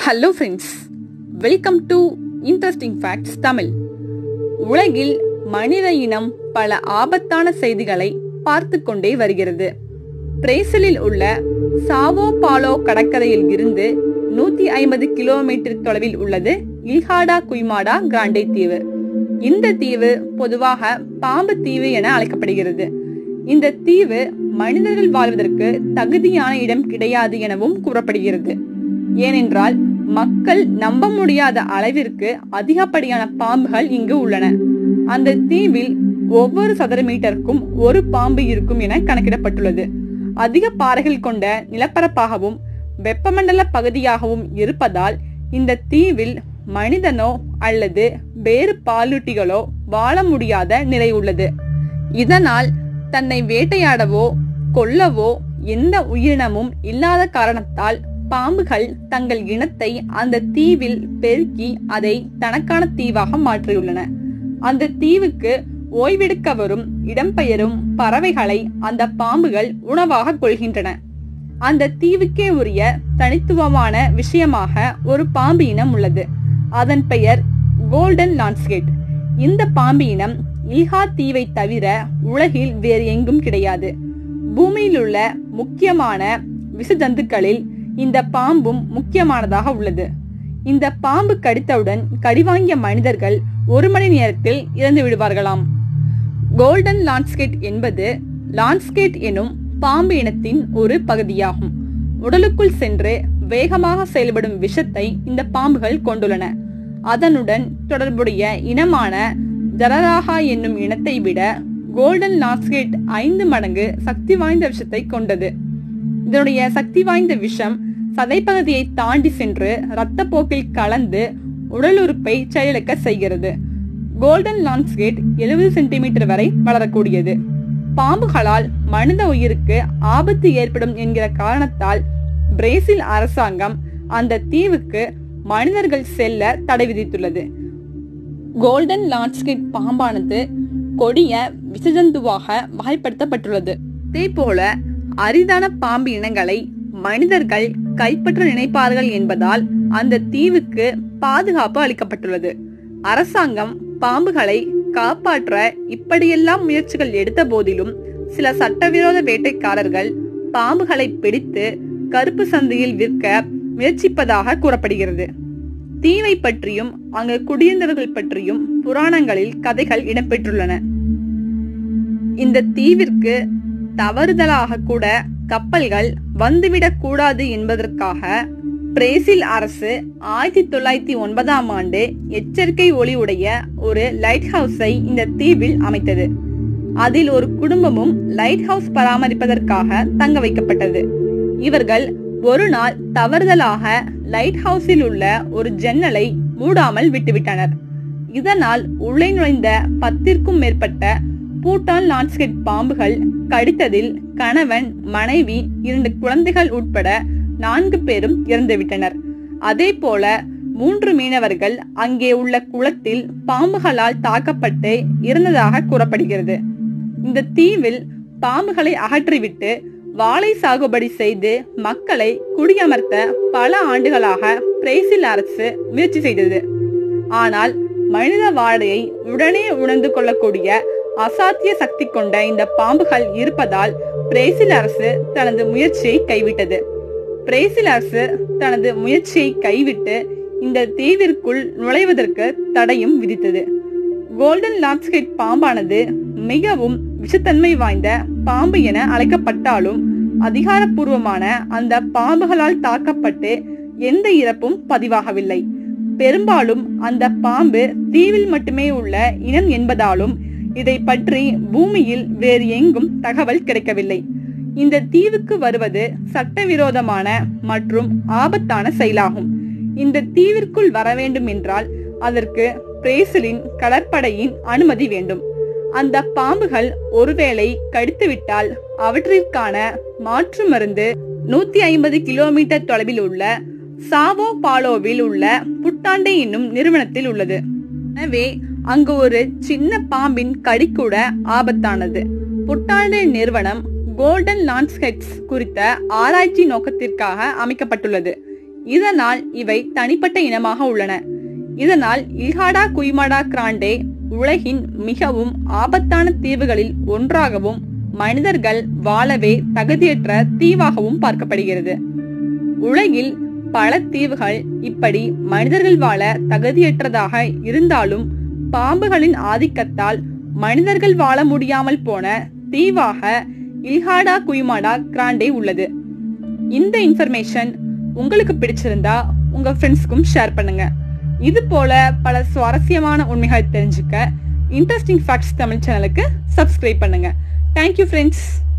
Hello friends, welcome to interesting facts Tamil. உலகில் மனித இனம் பல ஆபத்தான செய்திகளை பார்த்து கொண்டே வருகிறது. பிரேசிலில் உள்ள சாவோ பாலோ கடற்கரையில் இருந்து 150 கிலோமீட்டர் தொலைவில் உள்ளது இல்ஹா குய்மாடா கிராண்டே தீவு. இந்த தீவு பொதுவாக பாம்பு தீவு என அழைக்கப்படுகிறது. இந்த தீவு மனிதர்கள் வாழ்வதற்கு தகுதியான இடம் கிடையாது எனவும் கூறப்படுகிறது. ஏனென்றால் மக்கள் நம்ப முடியாத அளவிற்கு அதிகப்படியான பாம்புகள் இங்கு உள்ளன. அந்த தீவில் ஒவ்வொரு சதுர மீட்டருக்கும் ஒரு பாம்பு இருக்கும் என கணக்கிடப்பட்டுள்ளது. அதிக பாறைகள் கொண்ட நிலப்பரப்பாகவும் வெப்பமண்டல பகுதியாகவும் இருப்பதால் இந்த தீவில் மனிதனோ அல்லது வேறு பாலூட்டிகளோ வாழ முடியாத நிலை உள்ளது. இதனால் தன்னை வேட்டையாடவோ கொல்லவோ எந்த உயிரினமும் இல்லாத காரணத்தால் பாம்புகள் தங்கள் இனத்தை அந்த தீவில் பெருக்கி அதை தனக்கான தீவாக மாற்றியுள்ளன. அந்த தீவுக்கு ஓய்வெடுக்க வரும் இடம்பெயரும் பறவைகளை அந்த பாம்புகள் உணவாக கொள்கின்றன. அந்த தீவுக்கே உரிய தனித்துவமான விஷயமாக ஒரு பாம்பு இனம் உள்ளது. அதன் பெயர் கோல்டன் லான்ஸ்கேட். இந்த பாம்பு இனம் இல்ஹா தீவை தவிர உலகில் வேறு எங்கும் கிடையாது. பூமியில் உள்ள முக்கியமான விஷஜந்துக்களில் இந்த பாம்பும் முக்கியமானதாக உள்ளது. இந்த பாம்பு கடித்தவுடன் கடிவாங்கிய மனிதர்கள் 1 மணி நேரத்தில் இறந்து விடுவார்களாம். கோல்டன் லான்ஸ்கேட் என்பது லான்ஸ்கேட் எனும் பாம்பு இனத்தின் ஒரு பகுதியாகும். உடலுக்குள் சென்று வேகமாக செயல்படும் விஷத்தை இந்த பாம்புகள் கொண்டுள்ளன. அதனுடன் தொடர்புடைய இனமான ஜரராகா என்னும் இனத்தை விட கோல்டன் லான்ஸ்கேட் 5 மடங்கு சக்தி வாய்ந்த விஷத்தை கொண்டது. இதனுடைய சக்தி வாய்ந்த விஷம் சதைப்பகுதியை தாண்டி சென்று இரத்த போக்கில் கலந்து உடல் உறுப்பை செயலிழக்க செய்கிறது. கோல்டன் லான்ஸ்கேட் 70 சென்டிமீட்டர் வரை வளரக்கூடியது. பாம்புகளால் மனித உயிருக்கு ஆபத்து ஏற்படும் என்கிற காரணத்தால் பிரேசில் அரசாங்கம் அந்த தீவுக்கு மனிதர்கள் செல்ல தடை விதித்துள்ளது. கோல்டன் லான்ஸ்கேட் பாம்பானது கொடிய விஷஜந்துவாக வகைப்படுத்தப்பட்டுள்ளது. இதே போல அரிதான பாம்பு இனங்களை மனிதர்கள் கைப்பற்ற நினைப்பார்கள் என்பதால் அந்த தீவுக்கு பாதுகாப்பு அளிக்கப்பட்டுள்ளது. அரசாங்கம் பாம்புகளை காப்பாற்ற இப்படியெல்லாம் முயற்சிகள் எடுத்த போதிலும் சில சட்டவிரோத வேட்டைக்காரர்கள் பாம்புகளை பிடித்து கருப்பு சந்தையில் விற்க முயற்சிப்பதாக கூறப்படுகிறது. தீவை பற்றியும் அங்கு குடியிருந்தவர்கள் பற்றியும் புராணங்களில் கதைகள் இடம்பெற்றுள்ளன. இந்த தீவிற்கு தவறுதலாக கூட கப்பல்கள் வந்துவிடக் கூடாது என்பதற்காக பிரேசில் அரசு 1909ஆம் ஆண்டு எச்சரிக்கை ஒளி உடைய ஒரு லைட் ஹவுஸை இந்த தீவில் அமைத்தது. அதில் ஒரு குடும்பமும் லைட் ஹவுஸ் பராமரிப்பதற்காக தங்க வைக்கப்பட்டது. இவர்கள் ஒரு நாள் தவறுதலாக லைட் ஹவுஸில் உள்ள ஒரு ஜன்னலை மூடாமல் விட்டுவிட்டனர். இதனால் உள்ளே நுழைந்த 10க்கும் மேற்பட்ட பூட்டான் லான்ஸ்கேட் பாம்புகள் கடித்ததில் கணவன், மனைவி, 2 குழந்தைகள் உட்பட 4 பேரும் இறந்துவிட்டனர். அதே போல 3 மீனவர்கள் அங்கே உள்ள குளத்தில் பாம்புகளால் தாக்கப்பட்டு இறந்ததாக கூறப்படுகிறது. இந்த தீவில் பாம்புகளை அகற்றிவிட்டு வாழை சாகுபடி செய்து மக்களை குடியமர்த்த பல ஆண்டுகளாக பிரேசில் அரசு முயற்சி செய்தது. ஆனால் மனித வாழையை உடனே உணர்ந்து கொள்ளக்கூடிய அசாத்திய சக்தி கொண்ட இந்த பாம்புகள் இருப்பதால் பிரேசில் அரசு தனது முயற்சியை கைவிட்டது. பிரேசில் அரசு தனது முயற்சியை கைவிட்டு இந்த தீவிற்குள் நுழைவதற்கு தடையும் விதித்தது. கோல்டன் லான்ஸ்கேட் பாம்பானது மிகவும் விஷத்தன்மை வாய்ந்த பாம்பு என அழைக்கப்பட்டாலும் அதிகாரப்பூர்வமான அந்த பாம்புகளால் தாக்கப்பட்டு எந்த இறப்பும் பதிவாகவில்லை. பெரும்பாலும் அந்த பாம்பு தீவில் மட்டுமே உள்ள இனம் என்பதாலும் இதை பற்றி பூமியில் வேறு எங்கும் தகவல் கிடைக்கவில்லை. இந்த தீவுக்கு வருவது சட்டவிரோதமான மற்றும் ஆபத்தான செயலாகும். இந்த தீவிற்குள் வர வேண்டும் என்றால் அதற்கு பிரேசிலின் கடற்படையின் அனுமதி வேண்டும். அந்த பாம்புகள் ஒருவேளை கடித்துவிட்டால் அவற்றிற்கான மாற்று மருந்து 150 கிலோமீட்டர் தொலைவில் உள்ள சாவோ பாலோவில் உள்ள புட்டாண்டே என்னும் நிறுவனத்தில் உள்ளது. எனவே அங்கு ஒரு சின்ன பாம்பின் கடி கூட ஆபத்தானது. புட்டாண்டே நிறுவனம் கோல்டன் லான்ஸ்கேட்ஸ் குறித்த ஆராய்ச்சி நோக்கத்திற்காக அமைக்கப்பட்டுள்ளது. இதனால் இவை தனிப்பட்ட இனமாக உள்ளன. இதனால் இல்ஹாடா குயிமாடா கிராண்டே உலகின் மிகவும் ஆபத்தான தீவுகளில் ஒன்றாகவும் மனிதர்கள் வாழவே தகுதியற்ற தீவாகவும் பார்க்கப்படுகிறது. உலகில் பல தீவுகள் இப்படி மனிதர்கள் வாழ தகுதியற்றதாக இருந்தாலும் பாம்புகளின் ஆதிக்கத்தால் மனிதர்கள் வாழ முடியாமல் போன தீவாக இல்ஹாடா குயிமாடா கிராண்டே உள்ளது. இந்த இன்ஃபர்மேஷன் உங்களுக்கு பிடிச்சிருந்தா உங்க ஃப்ரெண்ட்ஸ்க்கும் ஷேர் பண்ணுங்க. இது போல பல சுவாரஸ்யமான உண்மைகள் தெரிஞ்சுக்க இன்ட்ரெஸ்டிங் ஃபேக்ட்ஸ் தமிழ் சேனலுக்கு சப்ஸ்கிரைப் பண்ணுங்க. Thank you friends.